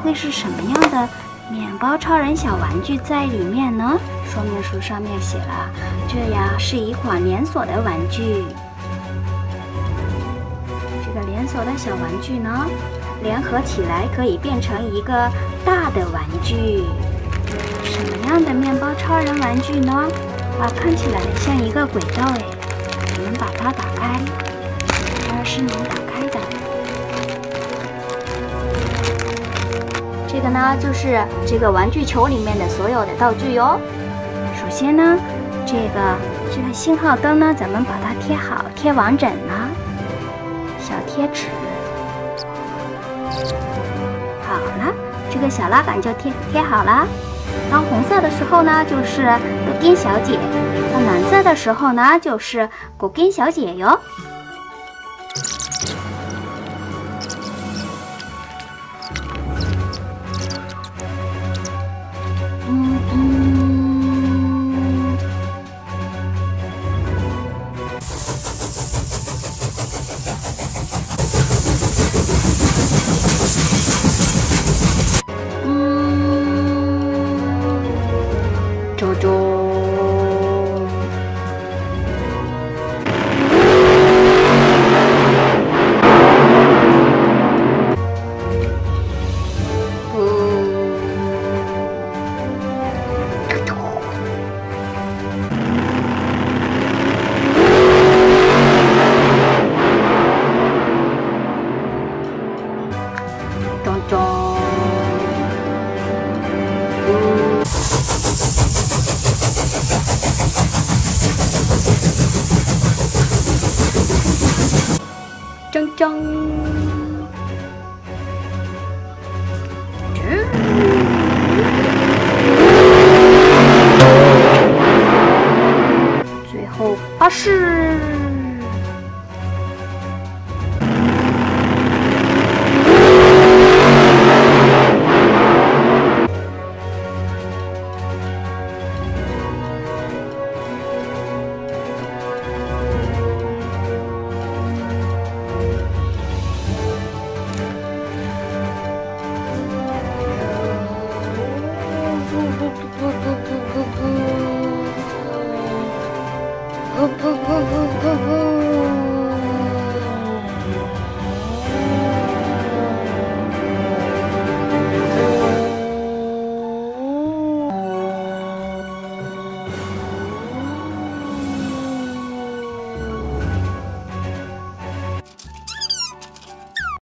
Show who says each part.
Speaker 1: 会是什么样的面包超人小玩具在里面呢？说明书上面写了，这呀是一款连锁的玩具。这个连锁的小玩具呢，联合起来可以变成一个大的玩具。什么样的面包超人玩具呢？啊，看起来像一个轨道哎，我们把它打开，这是能打开的。这个呢，就是这个玩具球里面的所有的道具哟。首先呢，这个信号灯呢，咱们把它贴好，贴完整呢。小贴纸，好了，这个小拉杆就贴好了。当红色的时候呢，就是豆丁小姐；当蓝色的时候呢，就是果干小姐哟。周周，咚咚。铮铮。